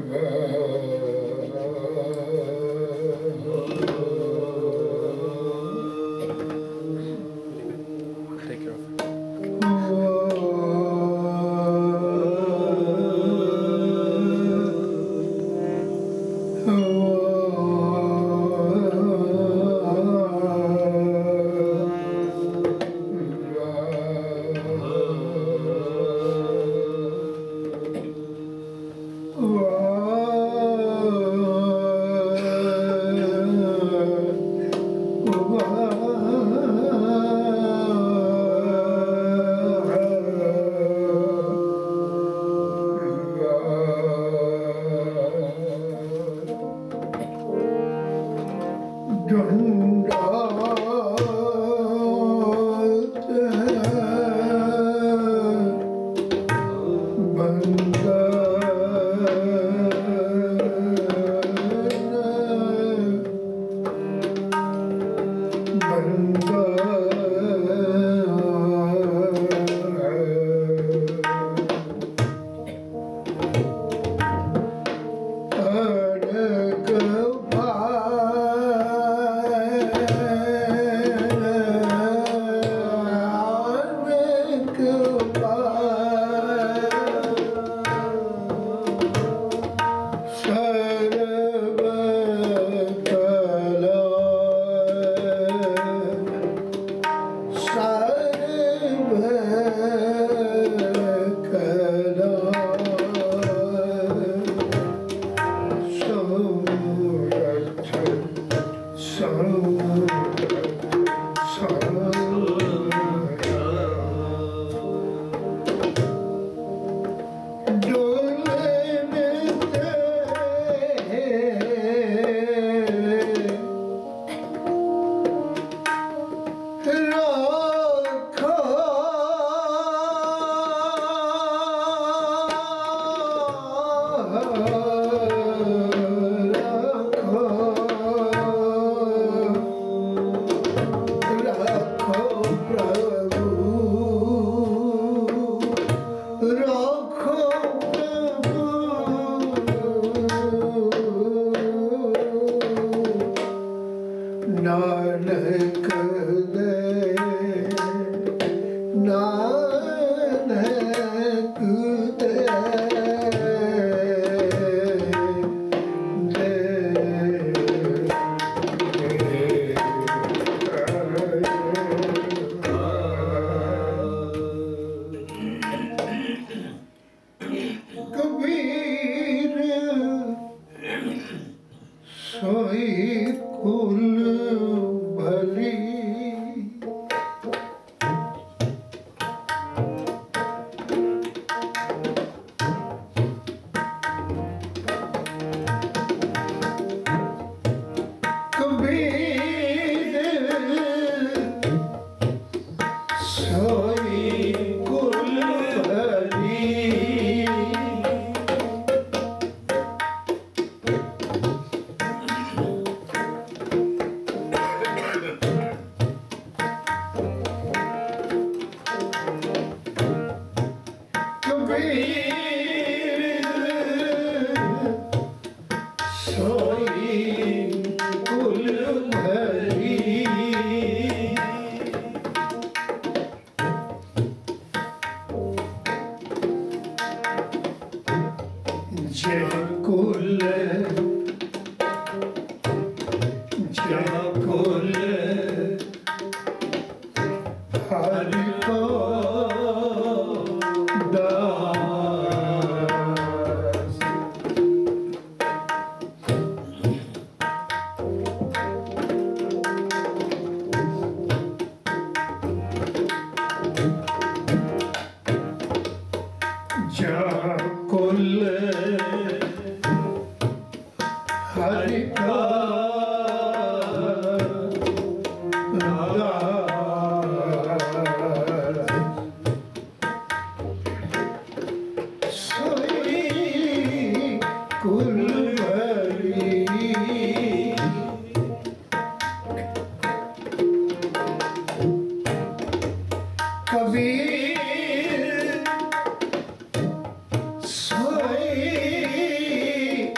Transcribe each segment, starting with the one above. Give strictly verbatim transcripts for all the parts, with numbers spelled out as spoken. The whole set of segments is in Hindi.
कबीर सोई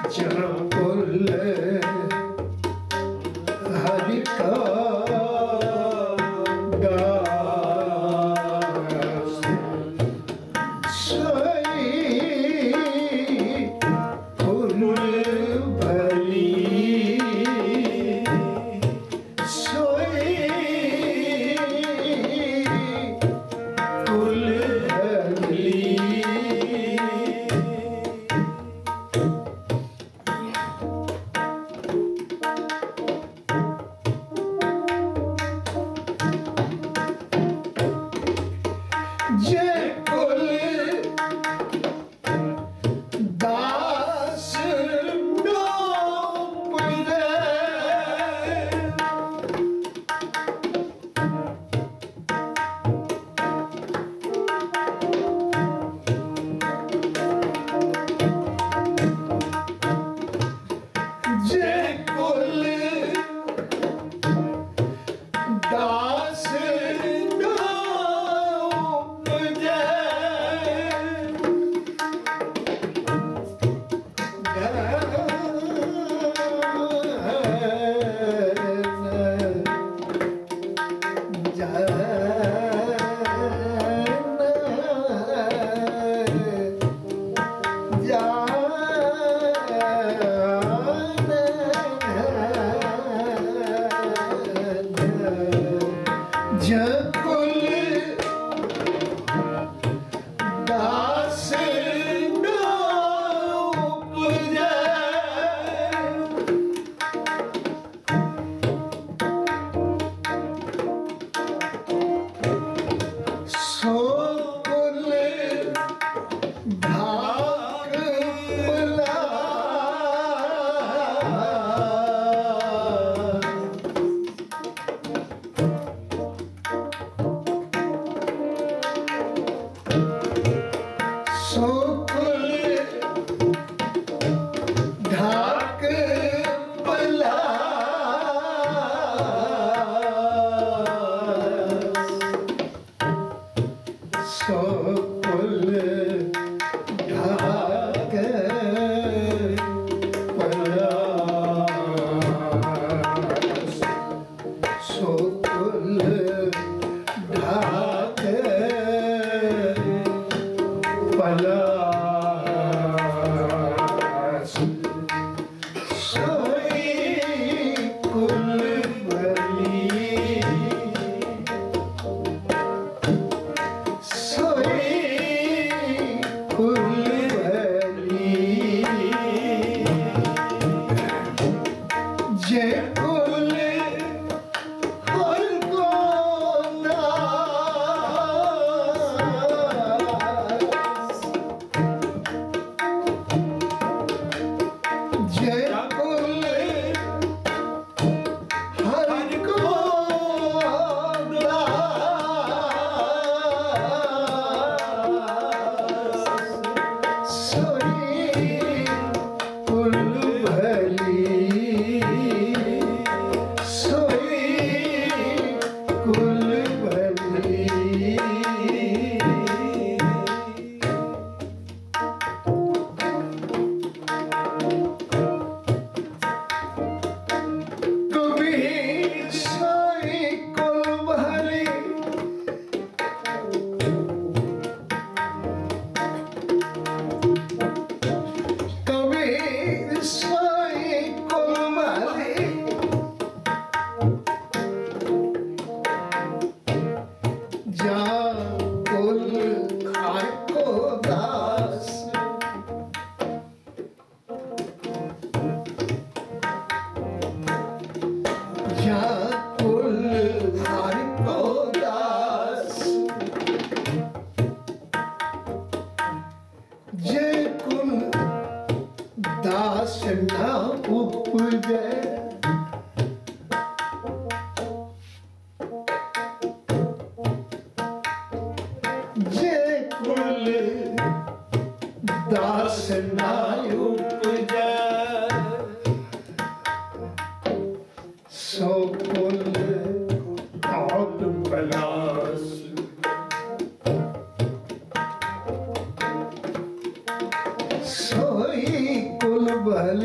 बल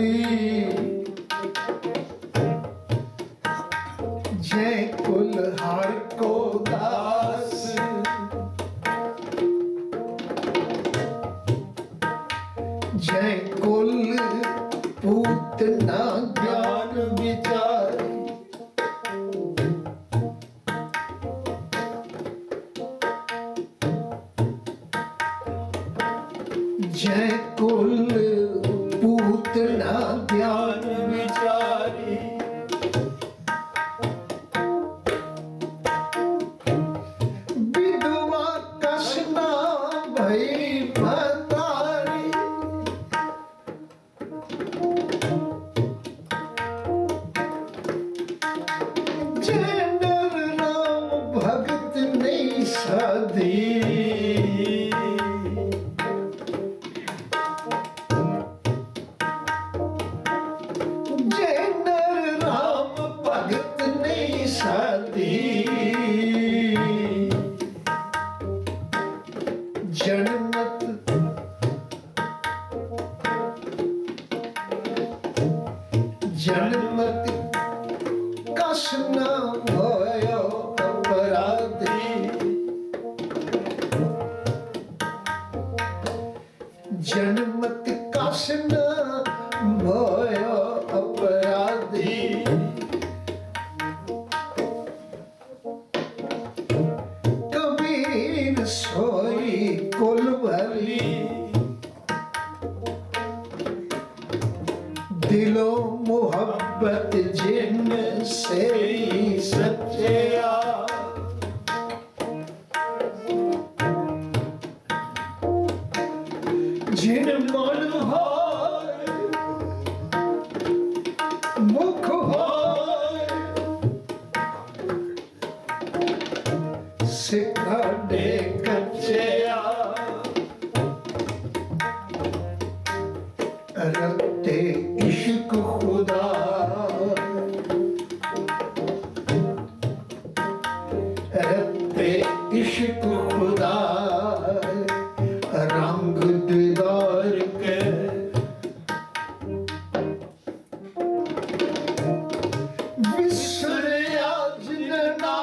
जय कुल्हार को दास, जय कुल पूतना ज्ञान विचार, जय कुल पूतना ज्ञान विचारी, विधवा कसना भई भतारी, जय नर राम भगत नहीं साधी, जनमत जनमत कस न भयो अपराधी, जनमत कस न भयो अपराधी, सोई कुल भली, दिलो मोहब्बत जिन से सच्चा, जिन मन हो मुख हो सिखा दे कच्चे, रखते इश्क खुदा, रखते इश्क खुदा, रंग दीदार के विसर आज ना,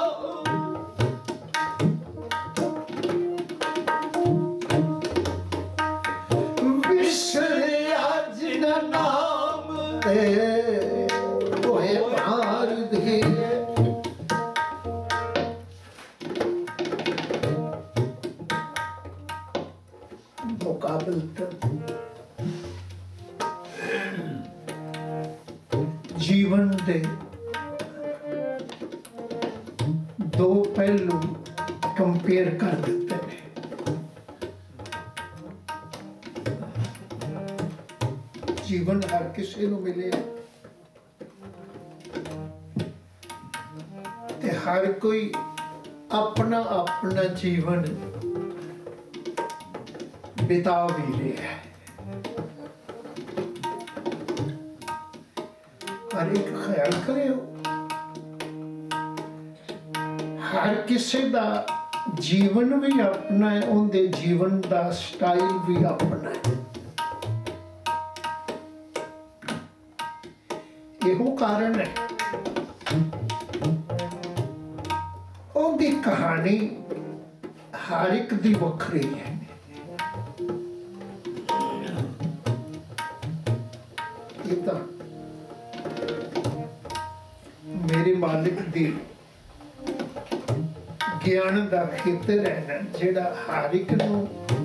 नाम तोहे भार दे, मुकाबल जीवन दे दो पहलू कंपेयर कर देते हैं। जीवन हर किसी को मिले ते हर कोई अपना अपना जीवन बिता भी रहा है। पर एक ख्याल करियो, हर किसी का जीवन भी अपना है, उनके जीवन का स्टाइल भी अपना है। यही कारण है उनकी कहानी हर एक दी वखरी है। ये तो मेरे मालिक दी ज्ञान का खेतर है ना, जेड़ा हर एक नूं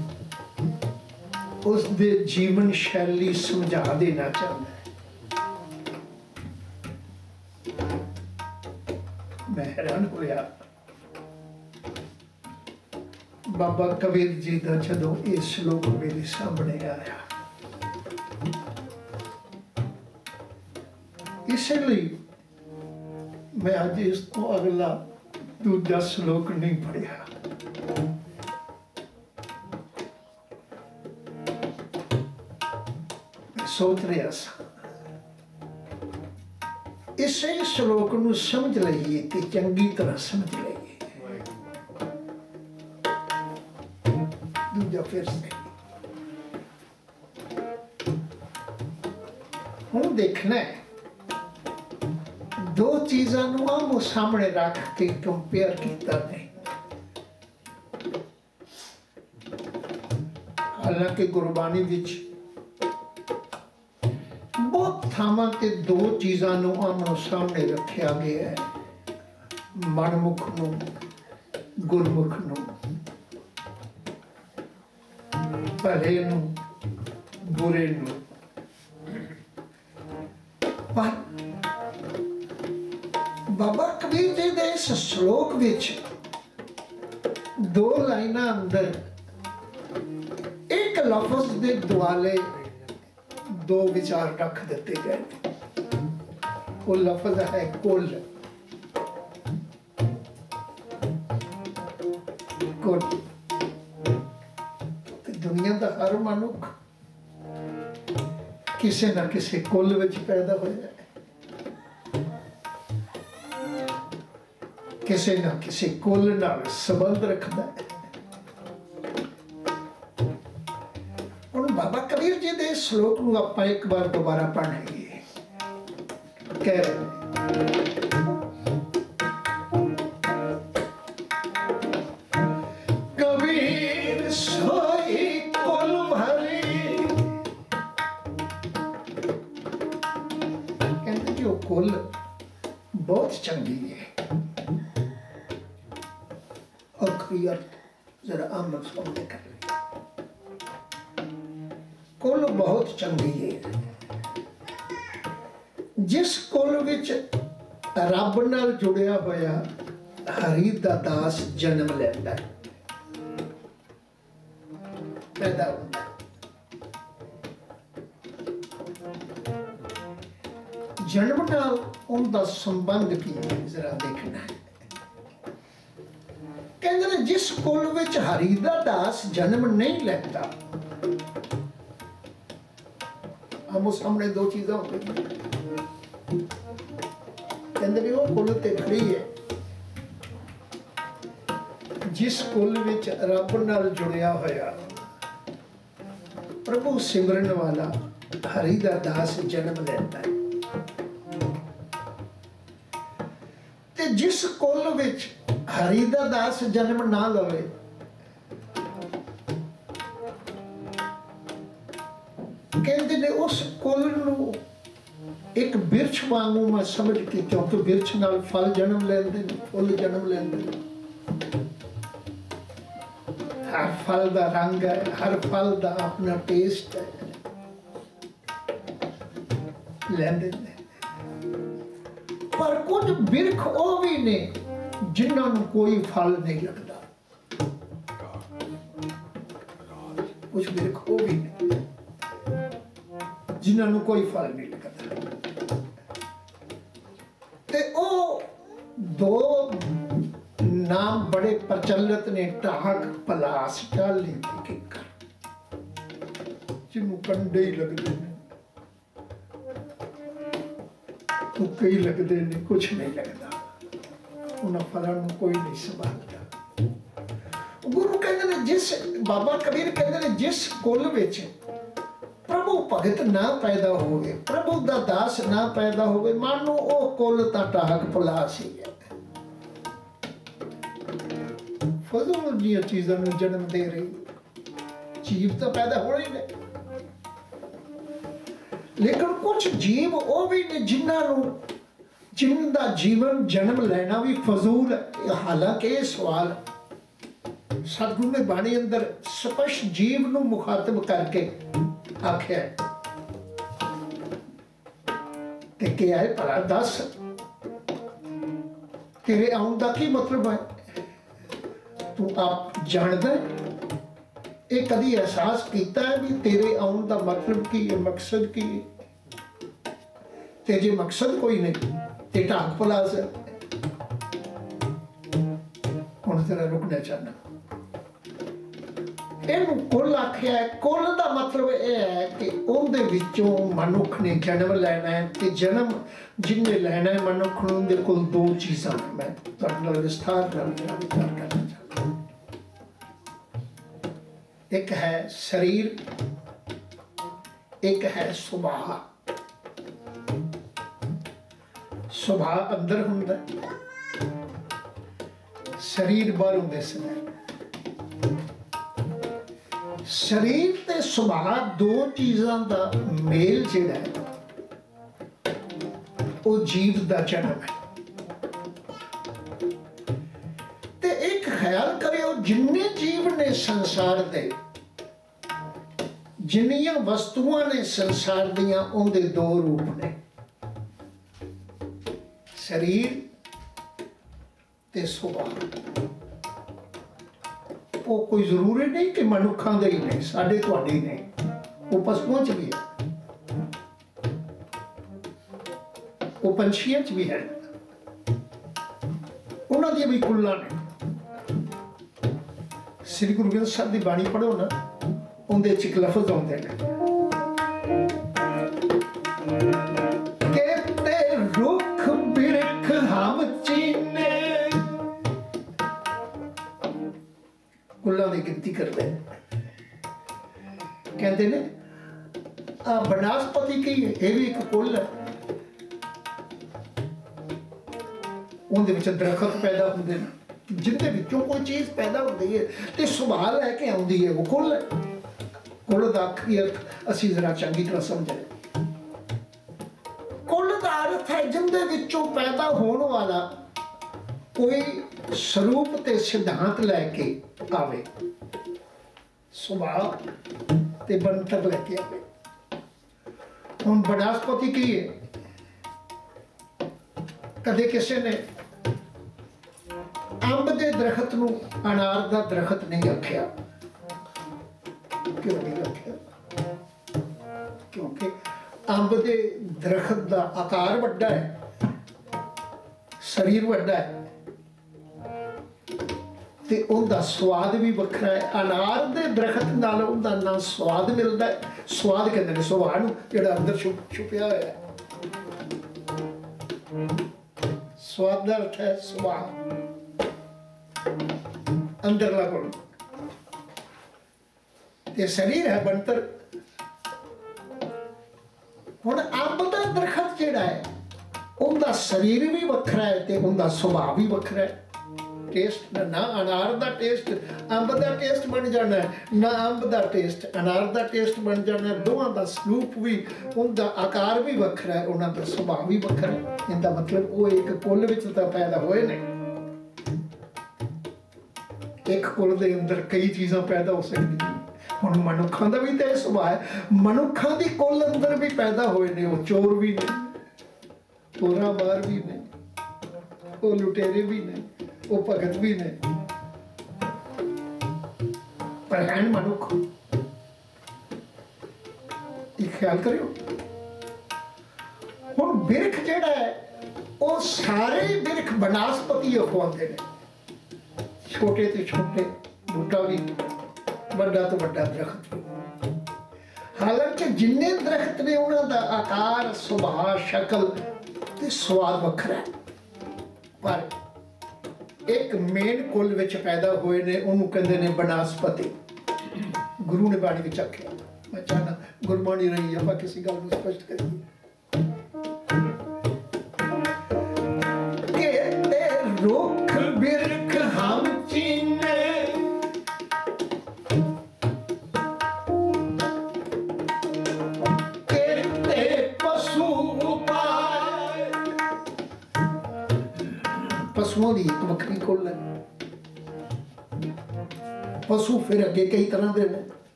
उस दे जीवन शैली समझा देना चाहता है। मैं हैरान होया बाबा कबीर जी का जदों ये श्लोक मेरे सामने आया, इसलिए मैं आज इसको अगला दूसरा श्लोक नहीं पढ़िया। मैं सोच रहा था इसे श्लोक नूं समझ लईए ते चंगी तरह समझ लईए। दूजा फिर से हुण देखना है दो चीज़ां नूं आमो सामने रख के कंपेयर कीता नहीं। हालांकि गुरबाणी विच बहुत थावां ते दो चीज़ां नूं आमो सामने रखिया गया है, मनमुख नूं, गुरमुख नूं, भले नूं, बुरे नूं। पर बाबा कबीर जी दे इस श्लोक विच दो लाइनां अंदर एक लफ्ज दे दुआले दो विचार रख दिते गए। वो लफ्ज है कुल। कुल दुनिया का हर मनुख किसी ना किसी कुल विच पैदा होया, किसी ना किसी कुल नाल संबंध रखता है। हुण बाबा कबीर जी दे श्लोक नूं आपां एक बार दोबारा पढ़ेंगे। कह रहे कबीर सोई कुल भरी, कहते जो कुल बहुत चंगी है। जरा आमद सामने कर ले, कुल बहुत चंगी है। जिस कुल विच रब नाल जुड़िया होया हरि दा दास जन्म लैंदा है, पैदा होता है। जन्म नाल उनका संबंध की जरा देखना है। कहते जिस कुल विच हरि दा दास जन्म नहीं लेता, हम उस सामने दो चीजें हो गई। कहते वो कुल ते खड़ी है जिस कुल विच रब नाल जुड़िया होया प्रभु सिमरन वाला हरि दा दास जन्म लेता है, ते जिस कुल विच हरि दा दास जन्म ना लवे कहते ने उस कुल नूं एक बिरछ वांगू मैं समझ के, क्योंकि बिरछ नाल फल जन्म लेंदे ने, फुल जन्म लेंदे ने। हर फल दा रंग है, हर फल दा अपना टेस्ट है, लेंदे ने। पर कुछ बिरख वो भी ने जिन्होंने कोई फल नहीं लगता। कुछ बिरख वो भी ने जिन्होंने कोई फल नहीं लगता। ते ओ दो नाम बड़े प्रचलित ने, टाक पलास टाली किकर, जिन्हों कंडे ही लगते हैं, तो कई लगते ने कुछ नहीं लगता, उन्हें फलों कोई नहीं संभालता। गुरु कहते हैं जिस बाबा कबीर कहते हैं जिस कुल विच प्रभु भगत ना पैदा होवे, प्रभु दा दास ना पैदा होवे, मानो ओ कुल ता टाक पलास ही है, फजूल दी चीज़ों में जन्म दे रही। जीव तो पैदा हो ही नहीं, लेकिन कुछ जीव वो भी ने जिन्होंने जिनका जीवन जन्म लेना भी फजूल है। हालांकि ये सवाल सतगुरु ने बाणी अंदर स्पष्ट जीव नूं मुखातब करके आख्या है कि क्या है भला दस तेरे आउण दा की मतलब है, तू आप जानदा ये कदी एहसास किया है भी तेरे आउण दा मतलब की है, मकसद की है? ते जे मकसद कोई नहीं ते ढाक पलास है। हुण तेरा रुकना चाहना इहनूं कुल आख्या है। कुल दा मतलब यह है कि उहदे विचों मनुख ने जन्म लेना है, ते जन्म जिन्हें लेना है मनुख नूं उहदे कोल दो चीज़ां ने। मैं तुहाडे नाल विस्तार नाल विचार करना चाहता हूं। एक है शरीर, एक है सुभाव। ਸੁਭਾਅ ਅੰਦਰ ਹੁੰਦਾ, ਸਰੀਰ ਬਾਹਰੋਂ ਦਿਸਦਾ। ਸਰੀਰ ਤੇ ਸੁਭਾਅ ਦੋ ਚੀਜ਼ਾਂ ਦਾ ਮੇਲ ਜਿਹੜਾ ਹੈ ਉਹ ਜੀਵ ਦਾ ਜਨਮ ਹੈ। ਤੇ ਇੱਕ ਖਿਆਲ ਕਰਿਓ, ਜਿੰਨੇ ਜੀਵ ਨੇ ਸੰਸਾਰ ਦੇ, ਜਿੰਨੀਆਂ ਵਸਤੂਆਂ ਨੇ ਸੰਸਾਰ ਦੀਆਂ, ਉਹਦੇ ਦੋ ਰੂਪ ਨੇ, ਸਰੀਰ ਤੇ ਸੁਭਾਅ। ਉਹ ਕੋਈ ਜ਼ਰੂਰੀ ਨਹੀਂ ਕਿ ਮਨੁੱਖਾਂ ਦੇ ਹੀ ਨੇ, ਸਾਡੇ ਤੁਹਾਡੇ ਹੀ ਨੇ, ਉਹ ਪਸ਼ੂਆਂ 'ਚ ਵੀ ਹੈ, ਉਹ ਪੰਛੀਆਂ 'ਚ ਵੀ ਹੈ, ਉਹਨਾਂ ਦੀਆਂ ਵੀ ਕੁੱਲਾਂ ਨੇ। ਸ੍ਰੀ ਗੁਰੂ ਗ੍ਰੰਥ ਸਾਹਿਬ ਦੀ ਬਾਣੀ ਪੜ੍ਹੋ ਨਾ, ਉਹਦੇ 'ਚ ਇੱਕ ਲਫ਼ਜ਼ ਆਉਂਦੇ ਨੇ ਕਿ ਤੇ ਰੁੱਖ ਬਿਰਖ ਹਮ ਚੀਨੇ, ਕੁੱਲਾਂ ਦੀ ਗਿਣਤੀ ਕਰਦੇ ਨੇ। ਕਹਿੰਦੇ ਨੇ ਆ ਬਨਸਪਤੀ ਕੀ ਹੈ, ਇਹ ਵੀ ਇੱਕ ਕੁੱਲ ਹੈ, ਉਹਦੇ ਵਿੱਚ ਦਰਖਤ ਪੈਦਾ ਹੁੰਦੇ ਨੇ, ਜਿਹਦੇ ਵਿੱਚੋਂ ਕੋਈ ਚੀਜ਼ ਪੈਦਾ ਹੁੰਦੀ ਹੈ ਤੇ ਸੁਭਾਅ ਲੈ ਕੇ ਆਉਂਦੀ ਹੈ, ਉਹ ਕੁੱਲ ਹੈ। ਕੁੱਲ ਦਾ ਆਖਰੀ ਅਰਥ ਅਸੀਂ ਜ਼ਰਾ ਚੰਗੀ ਤਰ੍ਹਾਂ ਸਮਝੇ। ਕੁੱਲ ਦਾ ਅਰਥ ਹੈ ਜਿਹਦੇ ਵਿੱਚੋਂ ਪੈਦਾ ਹੋਣ ਵਾਲਾ ਕੋਈ ਸਰੂਪ ਤੇ ਸਿਧਾਂਤ ਲੈ ਕੇ ਆਵੇ, ਸੁਭਾਅ ਤੇ ਬਣਤਰ ਲੈ ਕੇ ਆਵੇ। ਹੁਣ ਬਨਸਪਤੀ ਕੀ ਹੈ? ਕਦੇ ਕਿਸੇ ਨੇ ਅੰਬ ਦੇ ਦਰਖਤ ਨੂੰ ਅਨਾਰ ਦਾ ਦਰਖਤ ਨਹੀਂ ਆਖਿਆ। ਕਿਉਂ ਨਹੀਂ ਆਖਿਆ? ਕਿਉਂਕਿ ਅੰਬ ਦੇ ਦਰਖਤ ਦਾ ਆਕਾਰ ਵੱਡਾ ਹੈ, ਸਰੀਰ ਵੱਡਾ ਹੈ ਤੇ ਉਹਦਾ ਸਵਾਦ ਵੀ ਵੱਖਰਾ ਹੈ। ਅਨਾਰ ਦੇ ਦਰਖਤ ਨਾਲ ਉਹਦਾ ਨਾ ਸਵਾਦ ਮਿਲਦਾ ਹੈ, ਸਵਾਦ ਕਹਿੰਦੇ ਨੇ ਸੁਭਾਅ ਨੂੰ, ਜਿਹੜਾ ਅੰਦਰ ਛੁਪਿਆ ਹੋਇਆ ਹੈ। ਸਵਾਦ ਦਾ ਅਰਥ ਹੈ ਸੁਭਾਅ, ਅੰਦਰਲਾ ਗੁਣ। ਤੇ ਸਰੀਰ ਹੈ ਬਣਤਰ। ਹੁਣ ਅੰਬ ਦਾ ਦਰਖਤ ਜਿਹੜਾ ਹੈ, ਉਹਦਾ ਸਰੀਰ ਵੀ ਵੱਖਰਾ ਹੈ ਤੇ ਉਹਦਾ ਸੁਭਾਅ ਵੀ ਵੱਖਰਾ ਹੈ। ਟੇਸਟ ਨਾ ਅਨਾਰ ਦਾ ਟੇਸਟ ਅੰਬ ਦਾ ਟੇਸਟ ਬਣ ਜਾਣਾ, ਨਾ ਅੰਬ ਦਾ ਟੇਸਟ ਅਨਾਰ ਦਾ ਟੇਸਟ ਬਣ ਜਾਣਾ। ਦੋਵਾਂ ਦਾ ਸਰੂਪ ਵੀ, ਉਹਦਾ ਆਕਾਰ ਵੀ ਵੱਖਰਾ ਹੈ, ਉਹਨਾਂ ਦਾ ਸੁਭਾਅ ਵੀ ਵੱਖਰਾ ਹੈ। ਇਹਦਾ ਮਤਲਬ ਉਹ ਇੱਕ ਕੁੱਲ ਵਿੱਚ ਤਾਂ ਪੈਦਾ ਹੋਏ ਨੇ। ਇੱਕ ਕੁੱਲ ਦੇ ਅੰਦਰ ਕਈ ਚੀਜ਼ਾਂ ਪੈਦਾ ਹੋ ਸਕਦੀਆਂ। ਹੁਣ ਮਨੁੱਖਾਂ ਦਾ ਵੀ ਤਾਂ ਇਹ ਸੁਭਾਅ ਹੈ, ਮਨੁੱਖਾਂ ਦੀ ਕੁੱਲ ਅੰਦਰ ਵੀ ਪੈਦਾ ਹੋਏ ਨੇ। ਉਹ ਚੋਰ ਵੀ ਨੇ, ਚੋਰਾਂ ਬਾਹਰ ਵੀ ਨੇ, ਉਹ ਲੁਟੇਰੇ ਵੀ ਨੇ, ਉਹ ਭਗਤ ਵੀ ਨੇ, ਪਰ ਹੈ ਮਨੁੱਖ। ਇਹ ਖਿਆਲ ਕਰਿਓ। ਹੁਣ ਬਿਰਖ ਜਿਹੜਾ ਹੈ, ਉਹ ਸਾਰੇ ਬਿਰਖ ਬਨਸਪਤੀ ਅਖਵਾਉਂਦੇ ਨੇ, ਛੋਟੇ ਤੇ ਛੋਟੇ, ਬੂਟਾ ਵੀ, ਵੱਡਾ ਤੋਂ ਵੱਡਾ ਦਰਖਤ ਵੀ। ਹਾਲਾਂਕਿ ਜਿੰਨੇ ਦਰਖਤ ਨੇ ਉਹਨਾਂ ਦਾ ਆਕਾਰ, ਸੁਭਾਅ, ਸ਼ਕਲ ਤੇ ਸਵਾਦ ਵੱਖਰਾ ਹੈ, ਪਰ ਇੱਕ ਮੇਨ ਕੁੱਲ ਵਿੱਚ ਪੈਦਾ ਹੋਏ ਨੇ, ਉਹਨੂੰ ਕਹਿੰਦੇ ਨੇ ਬਨਸਪਤੀ। ਗੁਰੂ ਨੇ ਬਾਣੀ ਵਿੱਚ ਆਖਿਆ। ਮੈਂ ਚਾਹਨਾ ਗੁਰਬਾਣੀ ਰਹੀ ਆਪਾਂ ਕਿਸੇ ਗੱਲ ਨੂੰ ਸਪਸ਼ਟ ਕਰੀਏ ਕਿ ਤੇ ਰੁੱਖ ਬਿਰਖ ਹਮ ਚੀਨੇ, ਕਿ ਤੇ ਪਸ਼ੂ ਉਪਾਏ। ਪਸ਼ੂਆਂ ਦੀ ਇੱਕ ਵੱਖਰੀ ਕੁੱਲ ਹੈ। ਪਸ਼ੂ ਫਿਰ ਅੱਗੇ ਕਈ ਤਰ੍ਹਾਂ ਦੇ ਨੇ।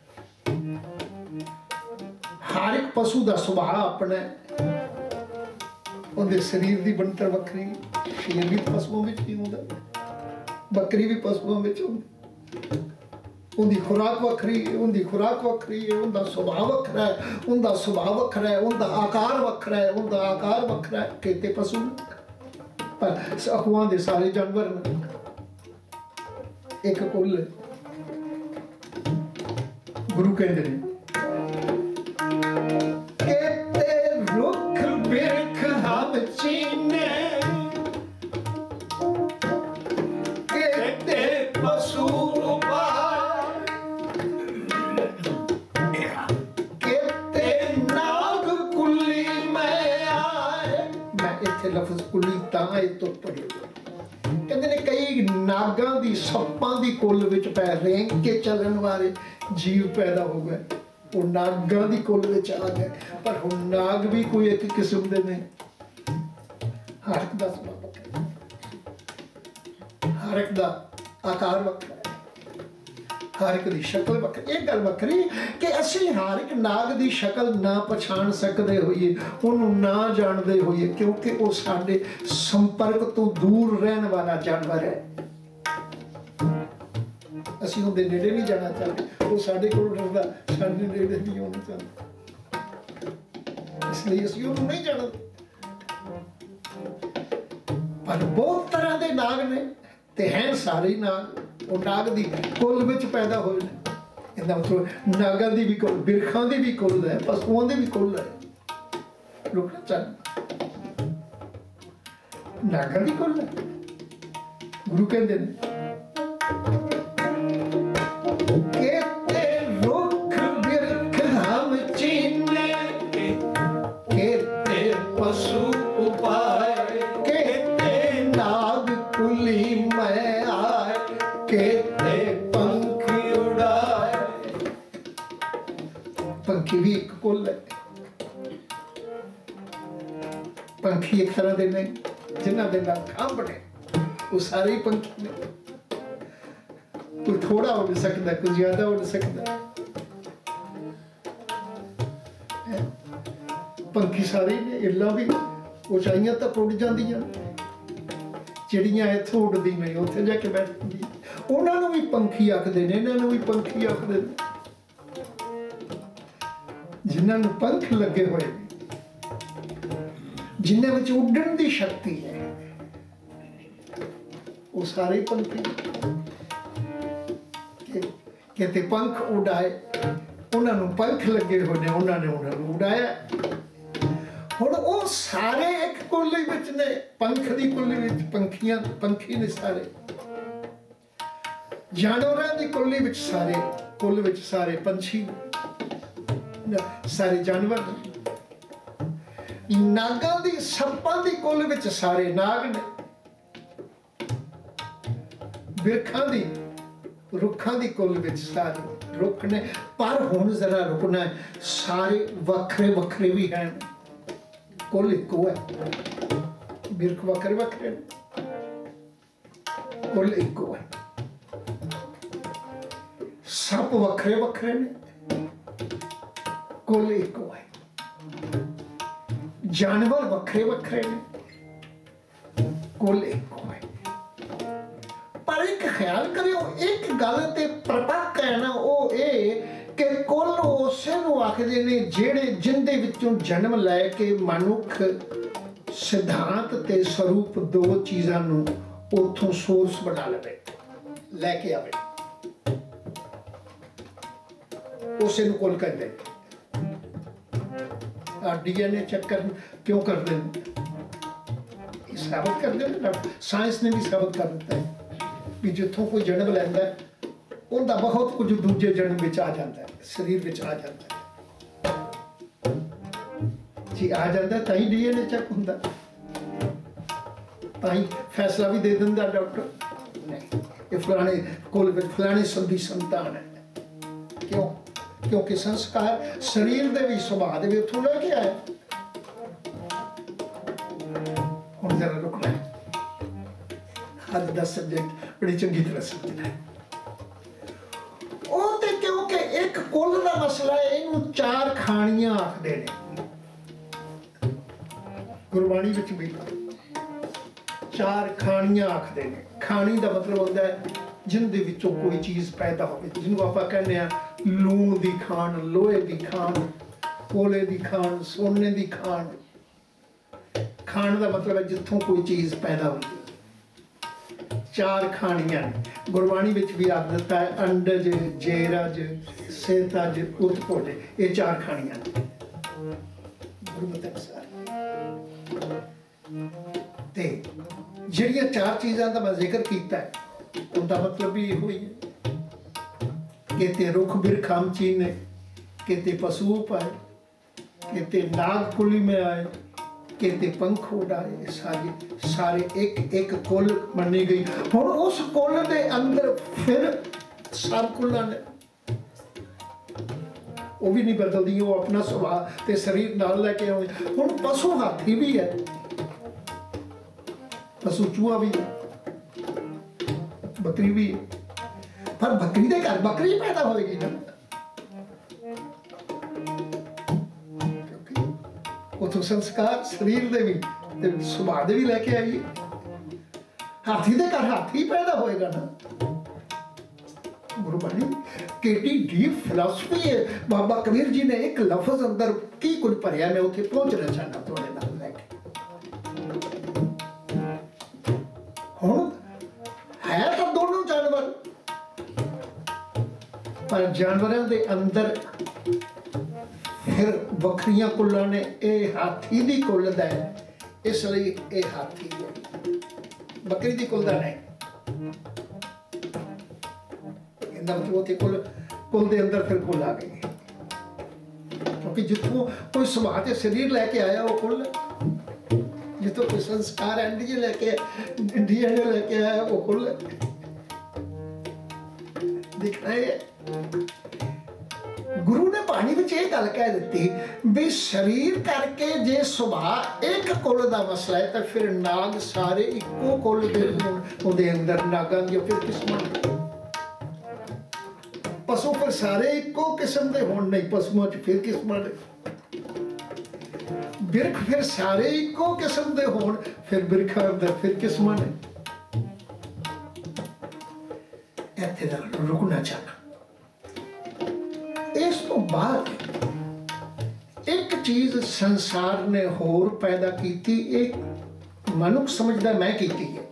ਹਰ ਇੱਕ ਪਸ਼ੂ ਦਾ ਸੁਭਾਅ ਆਪਣਾ ਹੈ, ਉਹਦੇ ਸਰੀਰ ਦੀ ਬਣਤਰ ਵੱਖਰੀ। ਸ਼ੇਰ ਵੀ ਪਸ਼ੂਆਂ ਵਿੱਚ ਹੀ ਹੁੰਦਾ, ਬੱਕਰੀ ਵੀ ਪਸ਼ੂਆਂ ਵਿੱਚ ਹੁੰਦੀ। ਉਹਦੀ ਖੁਰਾਕ ਵੱਖਰੀ ਹੈ, ਉਹਦੀ ਖੁਰਾਕ ਵੱਖਰੀ ਹੈ, ਉਹਦਾ ਸੁਭਾਅ ਵੱਖਰਾ ਹੈ, ਉਹਦਾ ਸੁਭਾਅ ਵੱਖਰਾ ਹੈ, ਉਹਦਾ ਆਕਾਰ ਵੱਖਰਾ ਹੈ, ਉਹਦਾ ਆਕਾਰ ਵੱਖਰਾ ਹੈ। ਕਿਤੇ ਪਸ਼ੂ ਪਰ ਅਖਵਾਂ ਦੇ ਸਾਰੇ ਜਾਨਵਰ ਨੇ ਇੱਕ ਕੁੱਲ। ਗੁਰੂ ਕਹਿੰਦੇ ਨੇ ਕਿ ਤੇ ਰੁੱਖ ਬਿਰਖ ਹਮ ਚੀਨੇ, ਕਿ ਤੇ ਪਸ਼ੂ ਉਪਾਏ, ਕਿ ਤੇ ਨਾਗ ਕੁੱਲੀ ਮੈਂ ਆਏ। ਮੈਂ इत्थे लफ्ज कुली तां इह तुर पड़े कहते ने कई नागां दी सप्पां दी कुल विच पै रेंग के चलन वाले जीव पैदा हो गए, वो नागां दी कुल विच आ गए। पर हुण नाग भी कोई एक किस्म दे नहीं, हर एक दा सुभाव वक्खरा, हर एक दा आकार वक्खरा, हर एक दी शक्ल वक्खरी। एक गल वक्खरी कि असीं हर एक नाग दी शक्ल ना पछाण सकदे होइए, उहनूं ना जाणदे होइए, क्योंकि वो साडे संपर्क तो दूर रहण वाला जानवर है। असीं उहदे नेड़े नहीं जाना चाहते, वो साडे कोल डरदा, साडे नेड़े नहीं आउणा चाहता, इसलिए असीं उहनूं नहीं जाणदे। पर बहुत तरह दे नाग ने ते हैं सारे ही नाग, वो नाग दी कुल विच पैदा होए ने। इहदा मतलब नागां दी भी कुल, बिरखां दी भी कुल है, पशुओं दी भी कुल है। रुकना चाहिए, नागां दी कुल है। गुरु कहंदे ने केते रुख बिरख हम चीने, केते पशु उपाय, केते नाग कुली में आए, केते पंखी उड़ाए। पंखी भी एक कुल है। पंखी एक तरह दे नहीं, जिन्हां दे नाल खंभ ने, वो सारे ही पंखी ने। कोई थोड़ा उड़ सकता, कोई ज्यादा उड़ सकता, पंखी सारे ने। इल्ला भी ऊंचाइयां तक उड़ जांदियां, चिड़ियां इत्थों उड़दी नहीं, उत्थे जाके बैठदी, उन्हां नूं भी पंखी आखदे ने, इन्हां नूं भी पंखी आखदे ने। जिन्हां नूं पंख लगे होए ने, जिन्हां विच उड्डण दी शक्ति है, वो सारे पंखी। कहते पंख उड़ाए, उन्होंने पंख लगे होए ने, उन्होंने उन्होंने उड़ाया। हुण वो सारे एक कुल विच ने, पंख दी कुल विच पंखियां, पंखी ने सारे। जानवरां दी कुल विच सारे, कुल विच सारे पंछी ने, सारे जानवर ने। नागां दी सप्पां दी कुल विच सारे नाग ने। बिरखां दी, रुखां दी कुल विच सारे रुख ने। पर हुण जरा रुकना है, सारे वखरे वखरे भी हैं, कुल इक्को है। बिरख वखरे वखरे ने, कुल इक्को है। सप वखरे वखरे ने, कुल इक्को है। जानवर वखरे वखरे ने, कुल इक्को है। पर एक ख्याल करियो, एक गल ते प्रपक्क है ना, वो ये कि कुल उसे नूं आखदे ने जिहड़े जिंदे विचों जन्म लै के मनुख सिद्धांत ते स्वरूप दो चीज़ां नूं उथों सोर्स बना लवे, लैके आवे, उसे नूं कुल कहंदे ने। डीएनए चक्कर क्यों करते हैं? साबित कर देना, साइंस ने भी साबित कर दिता है कि जिथों कोई जन्म लैंदा है उनका बहुत कुछ दूजे जन्म विच आ जाता है, शरीर विच आ जाता है जी, आ जाता है। ताई डीएनए चेक हुंदा, ताई फैसला भी दे दिंदा डॉक्टर, नहीं ये फलाने कुल विच फलानी संधी संतान है। क्यों? क्योंकि संस्कार शरीर दे भी सुभाव दे भी उथों लैके आए। हुण जरा रुकना है, अज दा सब्जेक्ट बड़ी चंगी तरह समझना है। ਉਹ ਤੇ क्योंकि एक कुल का मसला है, इनू चार खानियां आखदे ने। गुरबाणी विच भी चार खानियां आखदे ने। खानी का मतलब होता है जिंदे विचों कोई चीज़ पैदा हो, जिन्होंने आप कहने आ लूण की खान, लोहे की खान, कोले की खान, सोने की खान। खान का मतलब है जिथों कोई चीज़ पैदा होती। चार खानियां गुरबाणी विच भी आख दिता है, अंडज, जेरज, सेतज, उत्पज, ये चार खानियां गुरमत अनुसार। ते जिहड़ियां चार चीज़ां दा मैं जिक्र कीता है, उनका मतलब भी यही है कि रुख बिरखाम चीने, कि पशु पाए, कि नाग कुली में आए, इक्के ते पंख उड़ाए, सारे सारे एक एक कुल मनी गई। हुण उस कुल दे अंदर फिर सब कुलां ने वो भी नहीं बदलदी, वो अपना सुभाव ते शरीर नाल लैके आउंदी। हुण पशु हाथी भी है, पशु चूहा भी है, बकरी भी है, पर बकरी दे घर बकरी पैदा होएगी ना, क्योंकि उस संस्कार शरीर दे भी ते सुभाव दे भी लैके आइए। हाथी दे घर हाथी पैदा होएगा ना। गुरबाणी केडी डीप फिलॉसफी है। बाबा कबीर जी ने एक लफ्ज अंदर की कुछ भरिया, मैं उत्थे पहुंचना चाहना थोड़े नाल लैके। हुण है तो दोनों जानवर, पर जानवरों के अंदर फिर बखरियां कुल्लां ने, ये हाथी दी कुल दा है, इसलिए ये हाथी है, बकरी दी कुल दा नहीं। मतलब कुल कुल दे अंदर फिर कुल आ गई, क्योंकि जितों कोई सुभाव ते शरीर लैके आया वो कुल, जितों कोई संस्कार एनडीए लैके डीएनए लैके आया वो कुल। दिख रहा है गुरु ने पानी में ये गल कह दी भी शरीर करके जे सुभाव एक कुल का मसला है, तो फिर नाग सारे इको कुल दे अंदर नागां दी फिर किस्मां। पशु फिर सारे इको किस्म के होण नहीं, पशुओं च फिर किस्मां ने। बिरख फिर सारे इको किस्म के होण, फिर बिरखां अंदर फिर किस्मां ने। इत्थे दा रुकना चाहना। इस तो बाद एक चीज संसार ने होर पैदा की, एक मनुख समझदा मैं की है,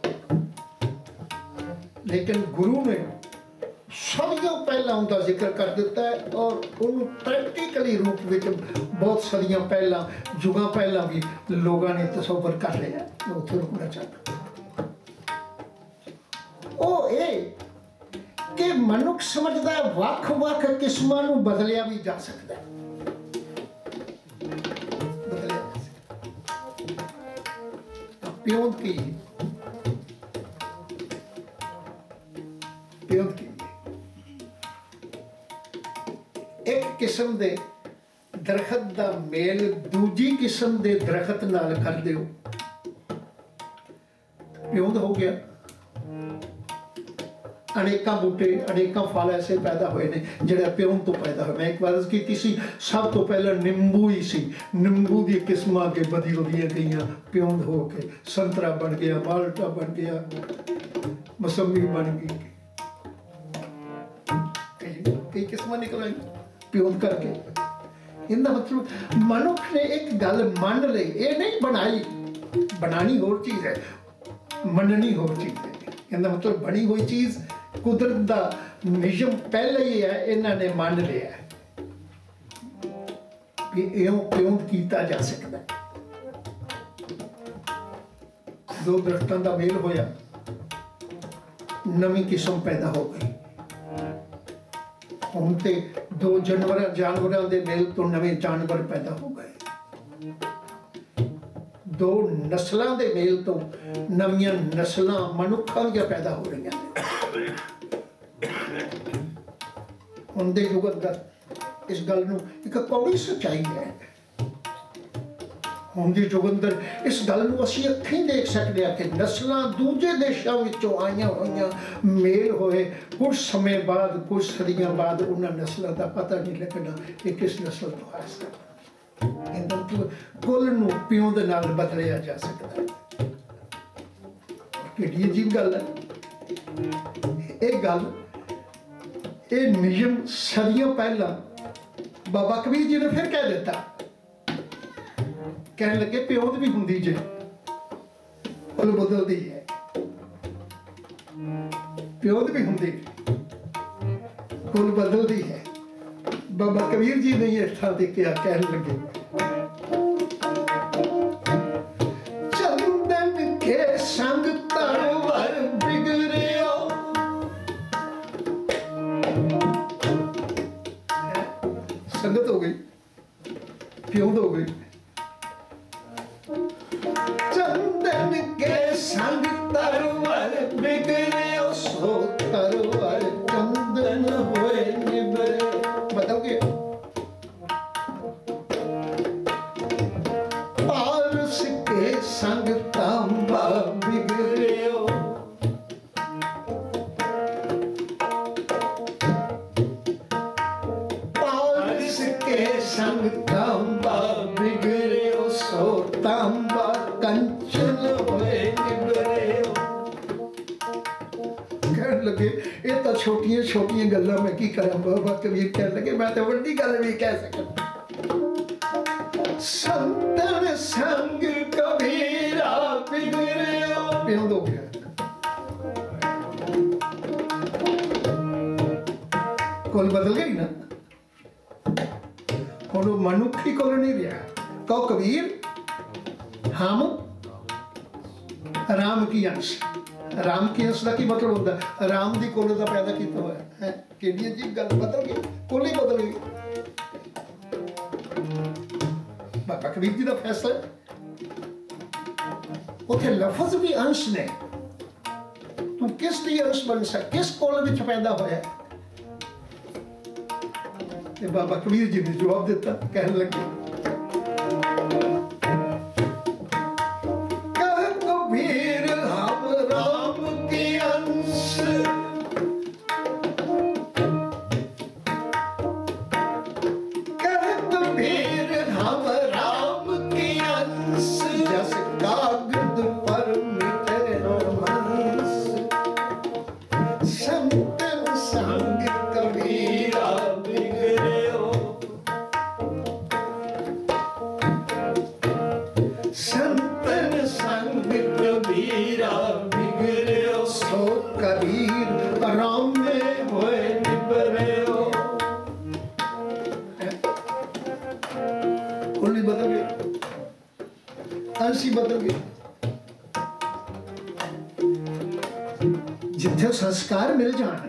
लेकिन गुरु ने सदियों पहला उनका जिक्र कर दिता है, और उन्होंने प्रैक्टिकली रूप में बहुत सदियों पहला जुगा पहला भी लोगों ने तसव्वुर कर लिया। मैं उत्थे रुकना चाहता ओ ए कि मनुख समझदा है वख वख किस्मां नूं बदलिया भी जा सकता है, बदलिया जा सकता। प्योंद की प्योंद की एक किस्म दे दरखत दा मेल दूजी किस्म दे दरखत नाल कर दिओ, प्योंद हो गया। अनेका बूटे अनेका फल ऐसे पैदा हुए ने जिहड़े प्योंद तो पैदा हुए। मैं एक बार की सी, सब तो पहले निंबू ही सी, निंबू दी किस्मां के बदी बदियां गईयां, प्योंद हो के संतरा बन गया, माल्टा बन गया, मौसमी बन गई, कई किस्मां निकल आई प्योंद करके। इनका मतलब मनुख ने एक गल मान ली, ये नहीं बनाई, बनानी होर चीज है, मननी होर चीज है। इनका मतलब बनी हुई चीज कुदरत का नियम पहले ही है, इन्हों ने मान लिया है कि इयों प्योंद किया जा सकता है। दो दरख्तों का मेल होया, नवी किस्म पैदा हो गई। हुण ते दो जानवर जानवरों के मेल तो नवे जानवर पैदा हो गए, दो नस्लों के मेल तो नवीं नस्लां मनुखां दी पैदा हो रही हैं। हुण दे युग अंदर इस गल नूं एक कौड़ी सच्चाई है। हुण दे युग अंदर इस गल नूं असीं अखीं देख सकते हैं कि नस्लां दूजे देशों विचों आईयां होईयां मेल होए, कुछ समय बाद कुछ सदियां बाद उन्हां नस्लों का पता नहीं लगना कि किस नस्ल तो है। मतलब कुल नूं प्योंद नाल बदलिया जा सकता है। किहड़ी अजीब गल है। एक गल ये नियम सदियों पहला बाबा कबीर जी ने फिर कह दिता, कहने लगे प्योंद भी हुंदी जे, कुल बदलदी है, प्योंद भी हुंदी, कुल बदलदी है। बाबा कबीर जी ने ये था देखा, कहने लगे चंदन के संग तरवर बिगड़ियो, संगत हो गई, प्योंद हो गई। चंदन के संग तरवर बिगड़े सो तरवर चंदन होए निबरे। बताओगे पारस के संग तांबा बिगड़े पारस के संग तांबा बिगड़े सो तांबा कंचन होए निबरे। कहने लगे ये तो छोटियां छोटियां गल्लां मैं की करा। बाबा कबीर कहने लगे मैं तो बड़ी गल भी कह सकता। संतन संग कबीरा बिगड़े प्यों दो गया। कुल बदल गई ना हुण मनुखी कुल नहीं रहा। कहो कबीर हम राम की अंश। राम की अंश का की मतलब होता है राम दी कुल का पैदा किया हुआ है। कितनी अजीब गल बदल गई कुल ही बदल गई। बाबा कबीर जी का फैसला उथे लफज भी अंश ने। तू किस दी अंश बन सक किस कुल विच पैदा होया। बाबा कबीर जी ने जवाब दिता कहने लगे जिथे संस्कार मिल जान।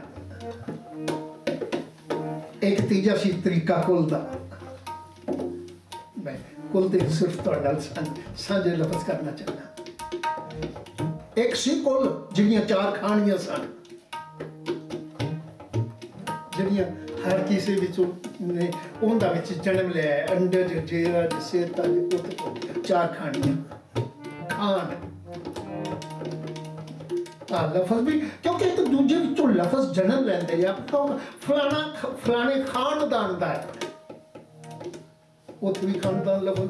एक तीजा सी तरीका कुल दा। मैं कुल दे सिर्फ तुहाडे नाल साझे लफ्ज करना चाहना। एक सी कुल जिहड़ियां चार खानियां सन जिहड़ियां हर किसी विचों ने उहदा विच जन्म लिया। अंडज जेरज सेतज पुत चार खानियां खान लफज भी क्योंकि एक दूजे विचों लफज जन्म लेंदे या फलाना फलाने खानदान दा है उत्थे भी खानदान लफज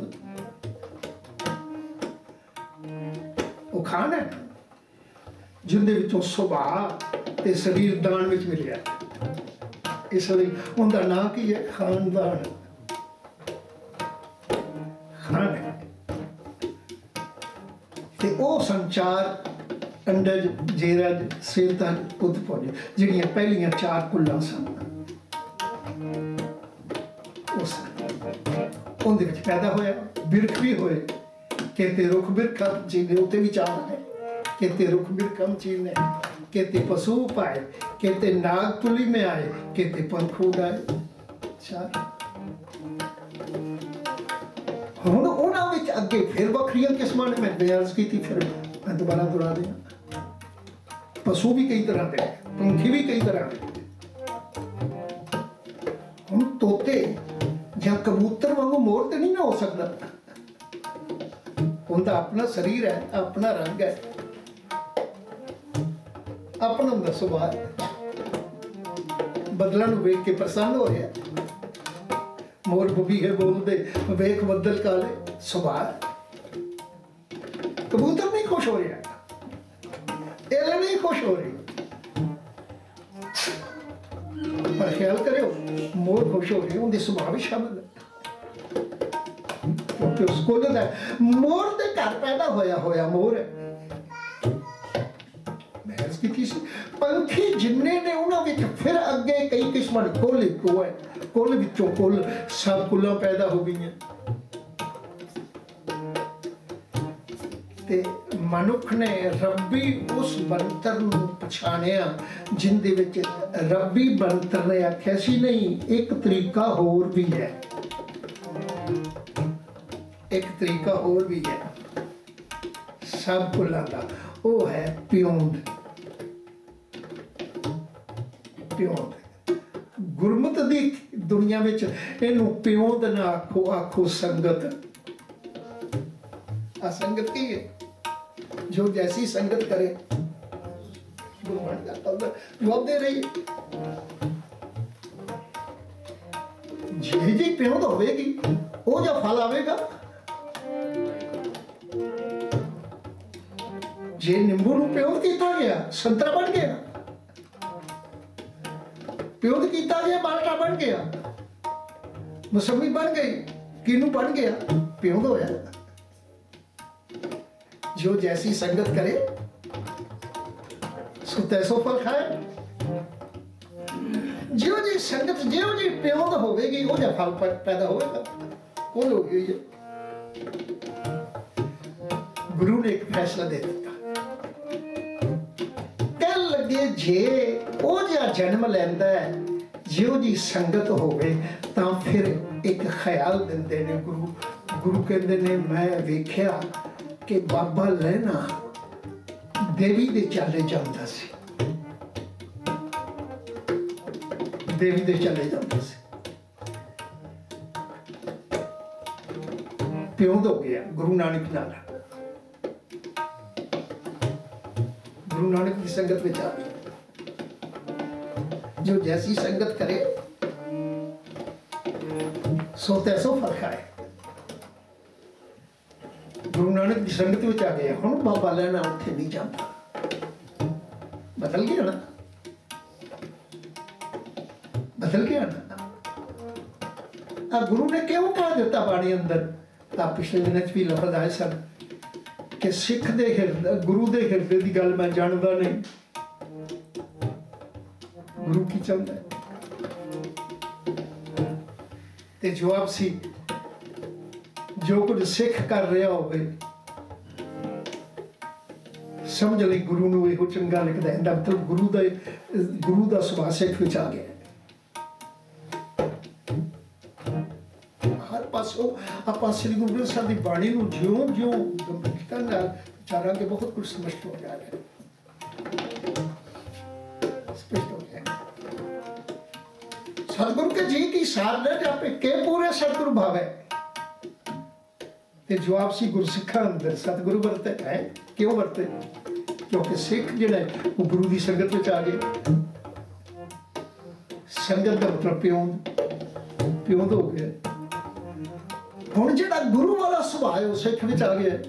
वो खान है जिंदे विचों सुभाव ते शरीर दान विच मिलिया। इसलिए उनका नाम की है खानदान खान है। ते ओ संचार अंडज जेरज सेतज पुत पुज जिहड़ियां पहलियां चार कुल्लां सन उस उहदे विच पैदा होया। बिरख भी होए कहते रुख बिरखा चीने उत्ते भी चार है। कहते रुख बिरखम चीने कहते पशु पाए कहते नाग तुली में आए कहते पंख उड़ाए। चार हुण उहनां विच अगे फिर वखरियां किस्मां ने मैं बयान कीती। फिर मैं दोबारा दोहरा दियां पशु भी कई तरह के पंखी भी कई तरह के। हम तोते या कबूतर वांगू मोर तो नहीं ना हो सकता। उनका अपना शरीर है अपना रंग है अपना उनका सुभाव। बदलों वेख के प्रसन्न हो रहा। मोर बुभी है बोलते वेख बदल काले सुभाव। कबूतर नहीं खुश हो रहा एला नहीं खुश हो रही पर ख्याल करो मोर खुश हो रही उनके सुभाव भी शामिल है। क्योंकि उसको मोर के घर पैदा होया होया मोर है। बहस की किसी पंखी जिन्ने ने उन्होंने फिर अगे कई किस्म कुल एक है। कुल विचों कुल सब कुल्लां पैदा हो गई हैं। मनुख ने रब्बी उस बनतर नूं पछाणिया जिंदे विच रब्बी बनतर ने आख्या सी नहीं एक तरीका होर भी है। एक तरीका होर भी है। सब भुल्लां दा वो है प्योंद। प्योंद गुरमत दी दुनिया में इनू प्योंद ना आखो, आखो संगत। आ संगत की है, जो जैसी संगत करे गुरबाणी दा जवाब दे रही है। जी जी प्योंद होगी वो जो फल आवेगा। जे नींबू नूं प्योंद कीता गया संतरा बन गया, प्योंद कीता गया माल्टा बन गया, मौसमी बन गई, किनू बन गया, प्योंद होया। जो जैसी संगत करे सो तैसो फल खाए। जो जी संगत जो जी प्योंद होगी वो जा फल पैदा होगा। कौन हो गई? गुरु ने एक फैसला दे दिता, कह लगे जे वो जा जन्म लैंदा है जो जी संगत होवे तां फिर एक ख्याल दिंदे ने गुरु। गुरु कहंदे ने मैं वेख्या कि बाबा लैना देवी दे चाले जांदा सी, देवी दे चले जांदा सी, प्योंद हो गया गुरु नानक नाल। गुरु नानक की संगत में आ गई। जो जैसी संगत करे सो तैसो फल खाए। गुरु नानक की संगत में आ गया, हुण बाबा लैना उत्थे नहीं जाता। बदल गया ना, बदल गया ना। आ गुरु ने क्यों कह दिता बाणी अंदर, आप पिछले दिन भी लफज आए सन कि सिख दे हिरदे गुरु दे हिरदे की गल मैं जानता नहीं। गुरु की चाहता है ते जवाब सी जो कुछ सिख कर रहा हो समझ ली गुरु नूं इहो चंगा लिखदा है। मतलब गुरु दा गुरु दा सुभाव सिख विच आ गया। हर पासों आपां श्री गुरु ग्रंथ साहिब दी बाणी नूं ज्यों ज्यों गंभीरता नाल विचारांगे बहुत कुछ स्पष्ट हो जा रहा है, स्पष्ट हो जाएगा। सतगुरु के जी की सार न जापे के पूरे सतगुरु भावे ते जवाब सी गुरसिखा अंदर सतगुरु वरते है। क्यों वरते? क्योंकि सिख जिहड़ा वो गुरु की संगत में आ गए। संगत का मतलब प्योंद प्योंद हो गया। हुण जिहड़ा गुरु वाला सुभाव है वो सिख विच आ गया।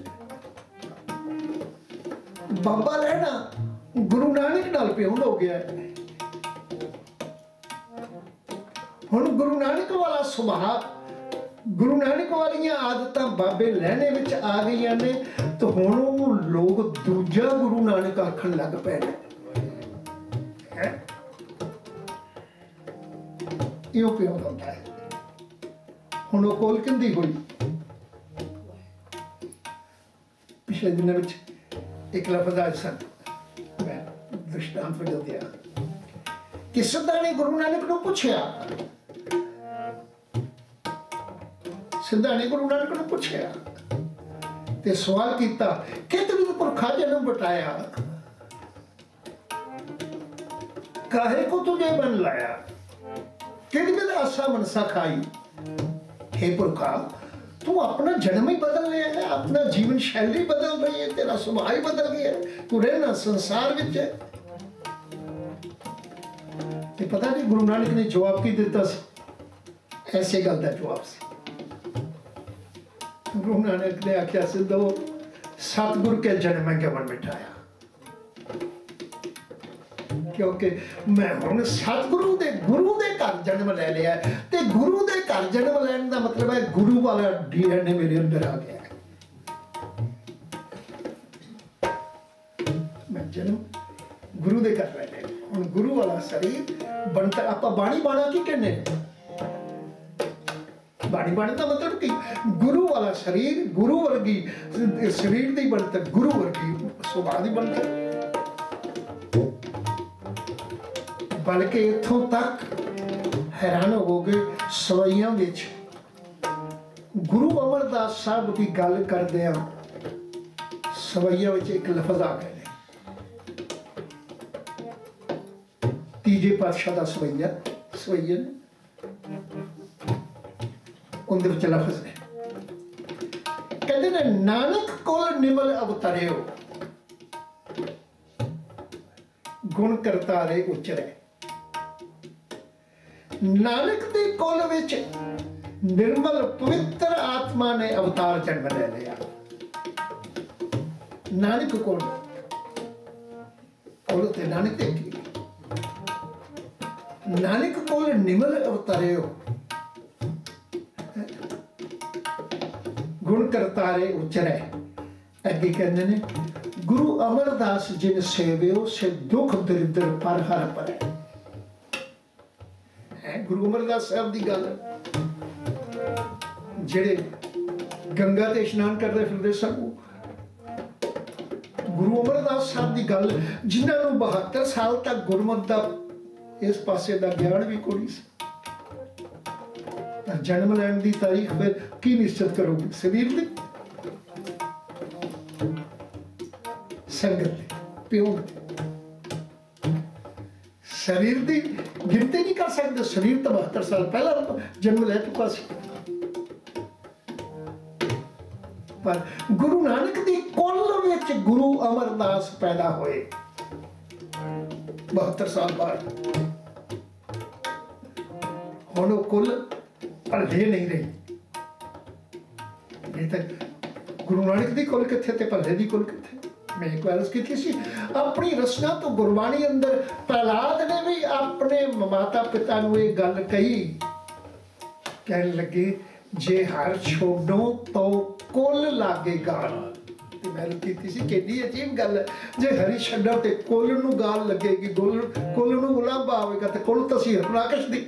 बाबा लैना गुरु नानक नाल प्योंद हो गया। हुण गुरु नानक वाला सुभाव गुरु नानक वालियां आदतां बाबे लैने विच आ गई ने तो हुण वो लोग दूजा गुरु नानक आखण लग पे है। इहो प्योंद होंदा है। हुण वो कोल किंदी हुई पिछले दिनों में एक लफ्ज आज सन मैं दृष्टांत वजह दिया कि सिद्धा ने गुरु नानक को पूछा सिद्धा ने गुरु नानक को पूछा ते सवाल किया कि तुम पुरखा जन्म बटाया काहे को तुझे बन लाया कि आशा मनसा खाई। हे पुरखा तू अपना जन्म ही बदल लिया है, अपना जीवन शैली बदल रही है, तेरा स्वभाव ही बदल गया है, तू रहना संसार विच है। ते पता नहीं गुरु नानक ने जवाब की दिता सी ऐसे गल दा जवाब सी। गुरु नानक ने आख्या सिद्धो सतगुरु के जन्म में गमन बिठाया क्योंकि मैं हुण सतगुरु दे गुरु दे घर जन्म ले लिया ते गुरु दे घर जन्म लैण दा मतलब है गुरु वाला डीएनए मेरे अंदर आ गया है। मैं जन्म गुरु दे घर ले लिया। हुण गुरु वाला शरीर बनता आपां बाणी बाणा की कहने बाणी बाणी का मतलब कि गुरु वाला शरीर गुरु वर्गी शरीर दी बनता गुरु वर्गी स्वभाव दी बनता। बल्कि इत्थों तक हैरान हो गए सवैयां विच गुरु अमरदास साहब की गल करदे सवैया विच एक लफज आ गए ने, तीजे पातशाह दा सवैया सवैया उनदे विच लफज ने, कहते ने नानक कोल निमल अवतरियो गुण करतारे उचरे। नानक दे कोल विच निर्मल पवित्र आत्मा ने अवतार जन्म ले लिया। नानक कौन? कोल ते नानक ते की नानक कोल निमल अवतारे हो गुण करतारे उचरे। अगे कहते ने गुरु अमरदास जिन सेवियो से दुख दरिद्र पर हर परे। है गुरु अमरदास साहब की गल, जेड़े गंगा ते इशनान करते फिरते सन, गुरु अमरदास साहब की गल, जिन्होंने बहत्तर साल तक गुरमत का इस पासे का ज्ञान भी कोई सी। जन्म लैन की तारीख फिर की निश्चित करोगे? शरीर की, संगत प्यो, शरीर की गिनती नहीं कर सकते। शरीर तो बहत्तर साल पहला जन्म ले चुका सी, पर गुरु नानक दी कुल विच गुरु अमरदास पैदा होए बहत्तर साल बाद। हुण वो कुल भल्ले नहीं रही, नहीं तो गुरु नानक दी कुल किथे ते भल्ले दी कुल किथे। मैं एक बार की थी सी अपनी रचना तो गुरबाणी अंदर प्रहलाद ने भी अपने माता पिता नूं ये गल कही, कहने लगे जे हर छोड़ो तो कुल लागे गाल। मैं की थी सी केडी अजीब गल है, जे हरी छड्डो ते कुल नूं गाल लगेगी, कुल कुल नूं उलांभा आवेगा ते कुल तो सी हरनाकश दी।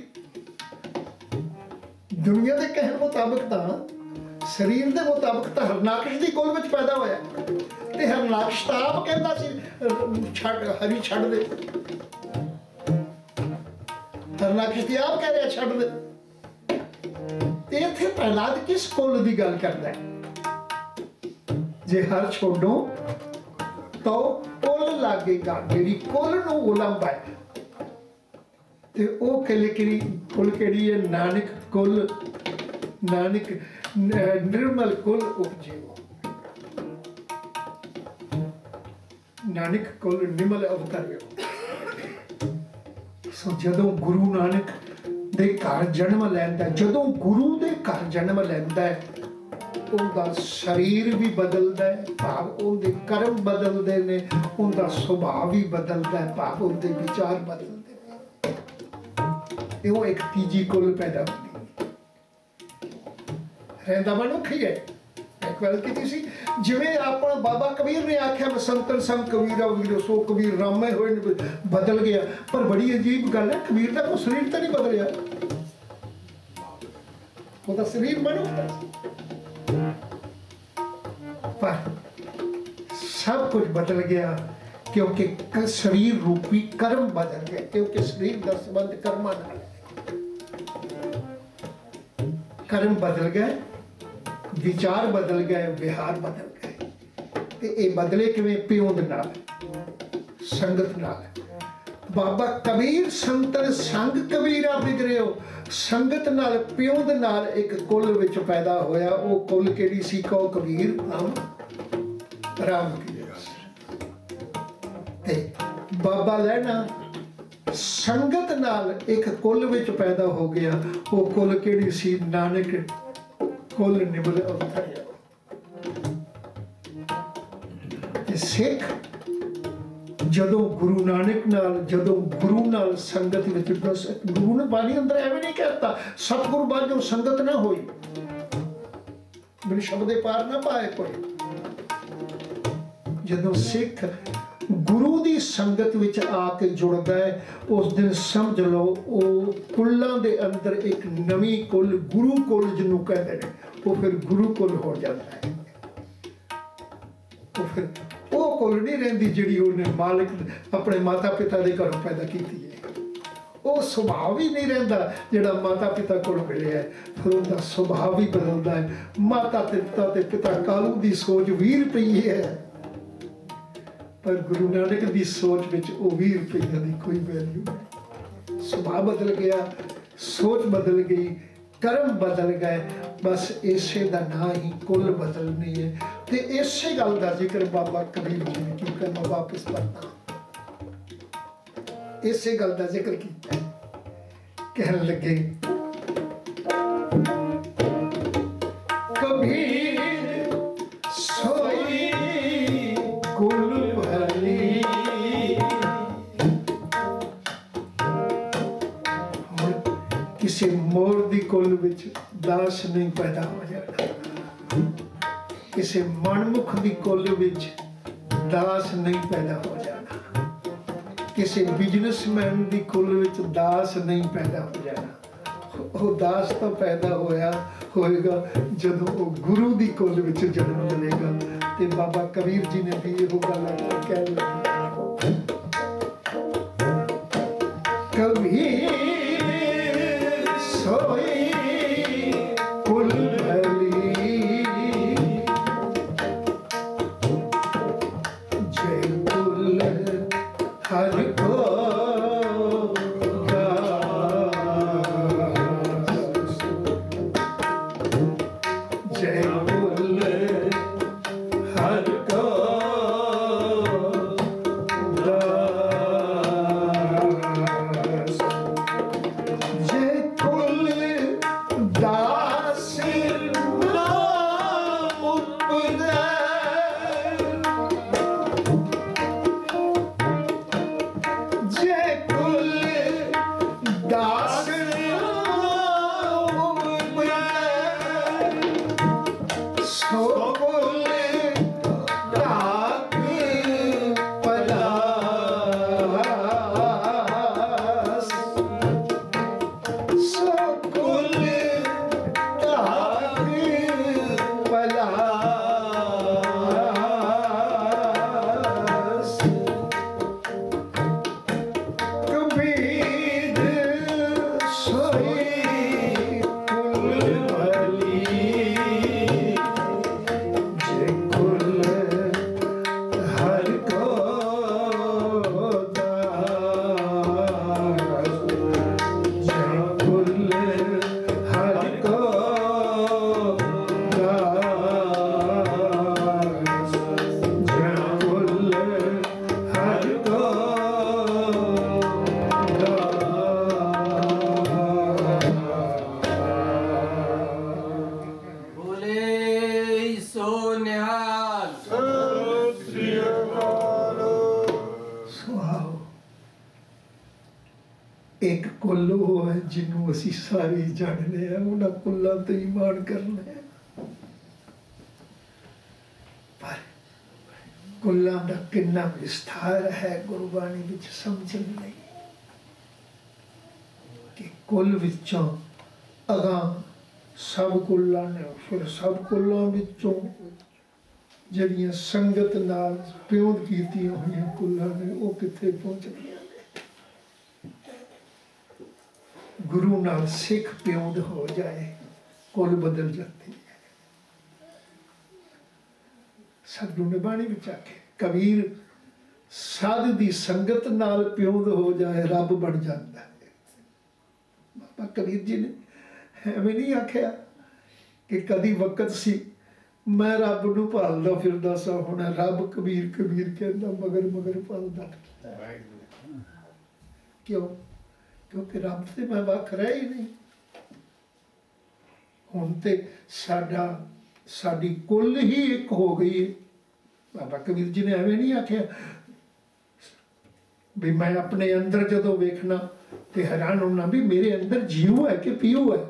दुनिया के कहने मुताबिक तो शरीर के मुताबिक तो हरनाकश की कुल में पैदा होया, ते हरनाकश तो आप कहता सी छड़ हरी छड़ दे, हरनाकश की आप कह रहे छड़ दे। इत्थे प्रहलाद किस कुल की गल करता है? जे हर छोड़ो तो कुल लागेगा, मेरी कुल नूं उलंभा है। ते ओ कहले कि कुल केड़ी है? नानक कुल, नानक निर्मल कुल उपजेओ, नानक कुल निमल अवतरियो। सो जदों गुरु नानक दे घर जन्म लैंदा, जदों गुरु दे घर जन्म लैंदा है, उनका शरीर भी बदलता है, भाव उनके कर्म बदलते ने, उनका सुभाव भी बदलता है, भाव उनके विचार बदलते। वो एक तीजी कुल पैदा होती रहता मनुख ही है। एक बार की सी जिवें अपना बाबा कबीर ने आख्या संतन संग कबीरा वीरो सो कबीर रामे होए बदल गया, पर बड़ी अजीब गल है, कबीर का कोई शरीर तो नहीं बदलिया, वो शरीर मनुख था, पर सब कुछ बदल गया क्योंकि शरीर रूपी कर्म बदल गया, क्योंकि शरीर का संबंध कर्मा नाल, कर्म बदल गए, विचार बदल गए, व्यवहार बदल गए। ते ये बदले किवें? प्यो दे नाल, संगत नाल। बाबा कबीर संतन संग कबीरा बिगड़ियो, संगत नाल प्यो दे नाल एक कुल विच पैदा होया। वो कुल केड़ी सी? कहो कबीर नाम राम की। ते बाबा लैना संगत नाल एक कुल विच पैदा हो गया। वो कुल केड़ी सी? नानक कुल निमल अवतरिया। सिख जदों गुरु नानक नाल, जदों गुरु नाल संगत विच, गुरु ने बाणी अंदर एवं नहीं कहता सतगुरु बाजों संगत ना होई, मेरे शब्द पार ना पाए कोई। जदों सिख गुरु दी संगत विच आके जुड़दा है, उस दिन समझ लो वो कुल्लां दे अंदर एक नवी कुल गुरु कुल जिन्हों कहते हैं, वो फिर गुरु कुल हो जाता है। तो फिर वो कुल नहीं रहिंदी जिहड़ी उन्हें मालिक अपने माता पिता दे घरों पैदा की है, वो सुभाव ही नहीं रहिंदा जिहड़ा माता पिता कोल मिलिया है, फिर उनका सुभाव भी बदलता है। माता पिता ते पिता कालू दी सोच वीर पई है, पर गुरु नानक की सोच में वो भी रुपये की कोई वैल्यू नहीं। सुभाव बदल गया, सोच बदल गई, कर्म बदल गए, बस इसे का ना ही कुल बदलनी है। तो इसे गल का जिक्र बाबा कबीर जी ने किया। मैं वापस पढ़ना, इसे गल का जिक्र किया। कहने लगे कबीर सोई कुल भली, किसी मोर दी कुल विच दास नहीं पैदा हो जाना, किसी मनमुख दी कुल विच दास नहीं पैदा हो जाना, किसी बिजनेसमैन दी कुल विच दास नहीं पैदा हो जाना। वो दास तो पैदा होया होएगा जदों वो गुरु दी कुल विच जन्म लेगा। ते बाबा कबीर जी ने भी ये गल कह ली, कबीर सोई कुल भली, जय कुल हर को जय कुल हर को एक कुल वो है जिन्हों असी सारे जानने हैं, उन्होंने कुल्लां ते ईमान करना है। पर कुल्लां दा कितना विस्तार है गुरबाणी विच समझण नहीं कि कुल विचों अगां सब कुल्लां ने, फिर सब कुल्लां विचों जड़ियां संगत नाल प्योंद कीतियां होईयां कुल्लां ने वो कित्थे पहुंचदियां। गुरु नाल सिख प्योंद हो जाए कुल बदल जाती है। सतगुरु ने बाणी विच आखे कबीर साध दी संगत नाल प्योंद हो जाए रब बन जाता है। बाबा कबीर जी ने एवें नहीं आख्या कि कदी वक्त सी मैं रब नूं भालदा फिरदा सा, हुण रब कबीर कबीर कहंदा मगर मगर भालदा। क्यों? क्योंकि रब से मैं वख रहा ही नहीं। हुण ते साडा साडी कुल ही एक हो गई है। बाबा कबीर जी ने एवें नहीं आख्या भी मैं अपने अंदर जदों वेखना ते हैरान होना भी मेरे अंदर जीव है कि पीऊ है।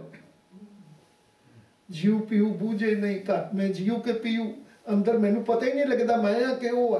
जीव पीऊ बूझे नहीं, घट में जीव के पीऊ अंदर मैनू पता ही नहीं लगता मैं हाँ कि वो है,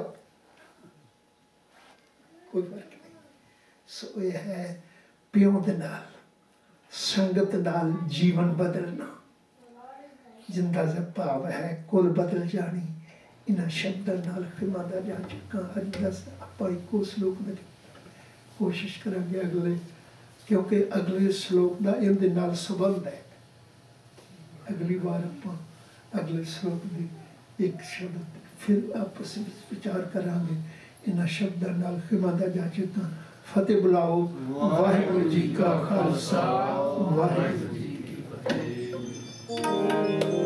कोई फर्क नहीं। सो यह है प्योंद नाल संगत नाल जीवन बदलना, जिंदा जब भाव है कुल बदल जानी। इन्हां शब्दां नाल फिमादा जा चुका हरिदास आपां इको श्लोक में कोशिश करांगे अगले, क्योंकि अगले श्लोक का इहदे नाल संबंध है। अगली बार आपां अगले श्लोक की एक शब्द फिर आपस में विचार करांगे इन्हां शब्दां नाल खिमा दा जाचता फतेह बुलाओ। वाहिगुरू जी का खालसा वाहिगुरू जी की फतेह।